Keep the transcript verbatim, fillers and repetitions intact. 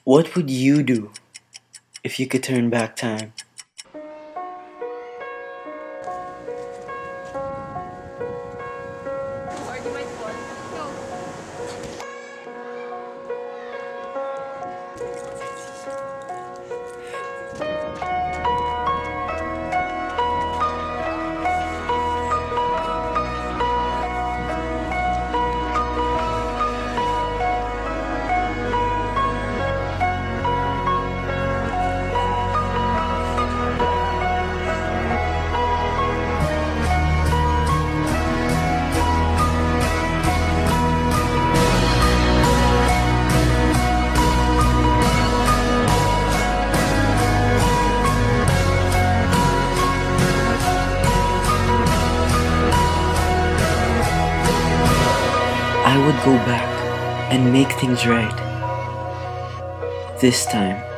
What would you do if you could turn back time? I would go back and make things right. This time.